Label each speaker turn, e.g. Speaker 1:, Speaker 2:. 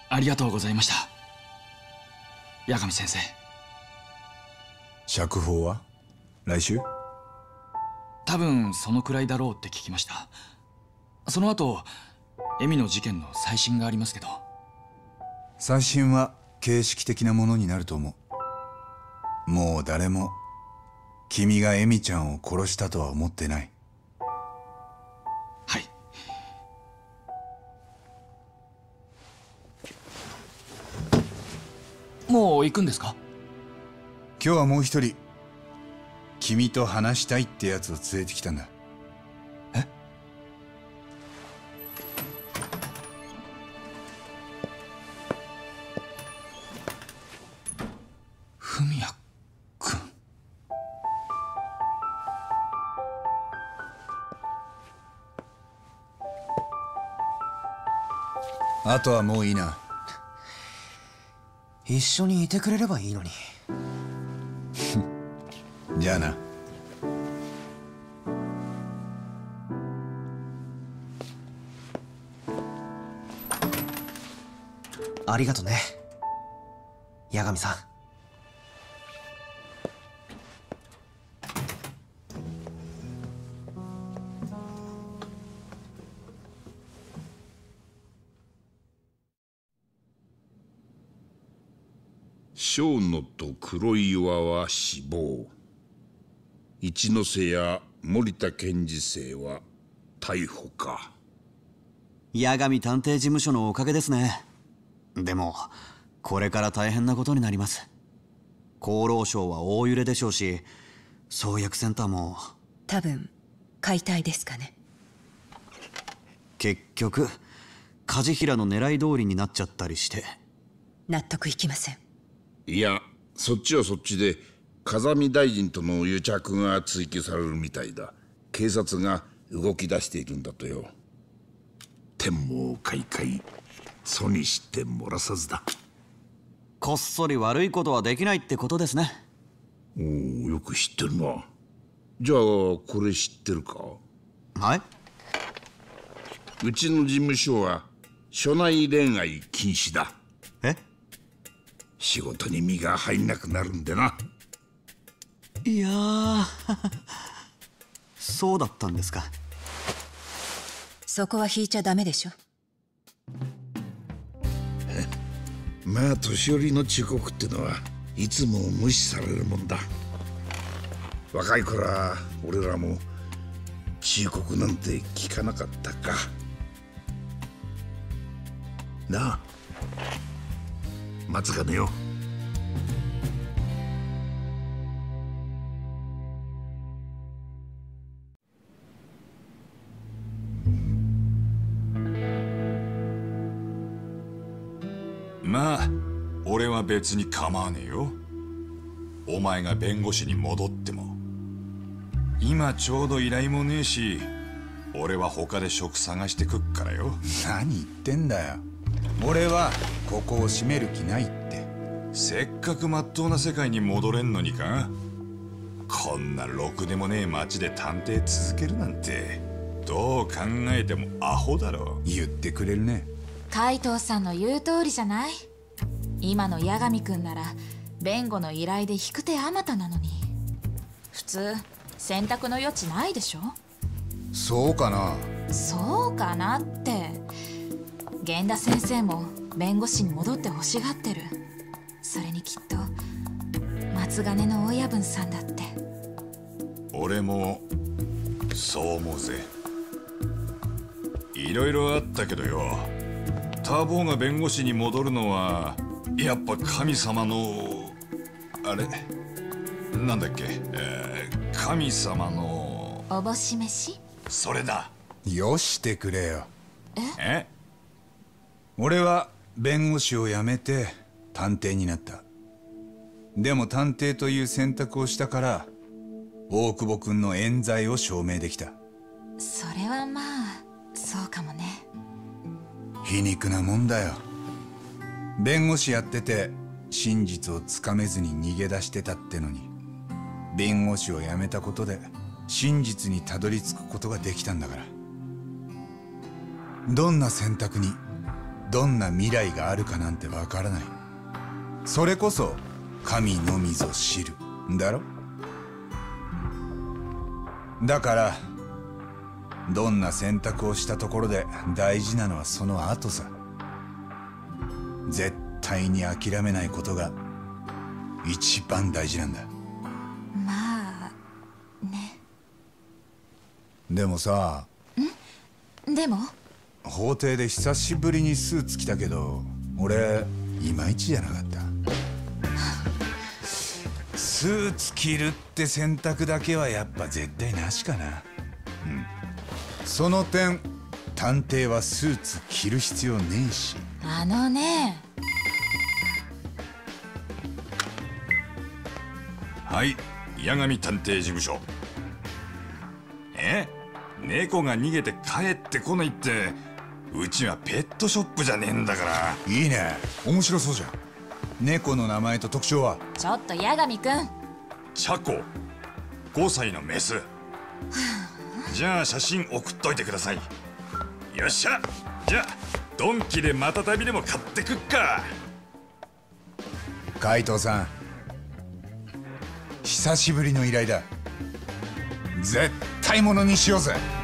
Speaker 1: ありがとうございました、八神先生。
Speaker 2: 釈放は来週？
Speaker 1: 多分そのくらいだろうって聞きました。その後恵美の事件の再審がありますけど。
Speaker 2: 再審は形式的なものになると思う。もう誰も君が恵美ちゃんを殺したとは思ってない。
Speaker 1: はい。もう行くんですか？
Speaker 2: 今日はもう一人君と話したいってやつを連れてきたんだ。
Speaker 1: え？文也君。
Speaker 2: あとはもういいな。
Speaker 3: 一緒にいてくれればいいのに。
Speaker 2: じゃあな。
Speaker 3: ありがとね、八神さん。
Speaker 4: 庄野と黒岩は死亡。一ノ瀬や森田健二生は逮捕か。
Speaker 3: 八神探偵事務所のおかげですね。でもこれから大変なことになります。厚労省は大揺れでしょうし、創薬センターも
Speaker 5: 多分解体ですかね。
Speaker 3: 結局梶平の狙い通りになっちゃったりして。
Speaker 5: 納得いきません。
Speaker 4: いや、そっちはそっちで風見大臣との癒着が追及されるみたいだ。警察が動き出しているんだとよ。天網恢恢、楚にして漏らさずだ。
Speaker 3: こっそり悪いことはできないってことですね。
Speaker 4: おお、よく知ってるな。じゃあこれ知ってるか？
Speaker 3: はい。
Speaker 4: うちの事務所は所内恋愛禁止だ。
Speaker 3: え？
Speaker 4: 仕事に身が入んなくなるんでな。
Speaker 3: いやーそうだったんですか。
Speaker 5: そこは引いちゃダメでしょ。
Speaker 4: まあ年寄りの忠告ってのはいつも無視されるもんだ。若い頃は俺らも忠告なんて聞かなかったかなあ、松金よ。
Speaker 6: まあ俺は別に構わねえよ。お前が弁護士に戻っても。今ちょうど依頼もねえし、俺は他で職探してくっからよ。
Speaker 2: 何言ってんだよ。俺はここを閉める気ないって。
Speaker 6: せっかくまっとうな世界に戻れんのにか。こんなろくでもねえ町で探偵続けるなんてどう考えてもアホだろ。
Speaker 2: 言ってくれるね。
Speaker 7: 海藤さんの言う通りじゃない。今の八神くんなら弁護の依頼で引く手あまたなのに。普通選択の余地ないでしょ。
Speaker 2: そうかな。
Speaker 7: そうかなって。源田先生も弁護士に戻って欲しがってる。それにきっと松金の親分さんだって。
Speaker 6: 俺もそう思うぜ。いろいろあったけどよ、ターボーが弁護士に戻るのはやっぱ神様のあれなんだっけ、神様の
Speaker 7: おぼし飯。
Speaker 6: それだ。
Speaker 2: よしてくれよ。
Speaker 6: え？
Speaker 2: 俺は弁護士を辞めて探偵になった。でも探偵という選択をしたから大久保君の冤罪を証明できた。
Speaker 7: それはまあそうかもね。
Speaker 2: 皮肉なもんだよ。弁護士やってて真実をつかめずに逃げ出してたってのに、弁護士を辞めたことで真実にたどり着くことができたんだから。どんな選択にどんな未来があるかなんてわからない。それこそ神のみぞ知るだろ。だからどんな選択をしたところで大事なのはその後さ。絶対に諦めないことが一番大事なんだ。
Speaker 7: まあね。
Speaker 2: でもさ、
Speaker 7: でも
Speaker 2: 法廷で久しぶりにスーツ着たけど、俺いまいちじゃなかった。スーツ着るって選択だけはやっぱ絶対なしかな。その点探偵はスーツ着る必要ねえし。
Speaker 7: あのね。
Speaker 6: はい、八神探偵事務所。猫が逃げて帰ってこないって、うちはペットショップじゃねえんだから。
Speaker 2: いいね、面白そうじゃん。猫の名前と特徴は？
Speaker 7: ちょっと八神くん。
Speaker 6: チャコ、5歳のメス。じゃあ写真送っといてください。よっしゃ、じゃあドンキでまた旅でも買ってくっか。
Speaker 2: 海藤さん、久しぶりの依頼だ。絶対ものにしようぜ。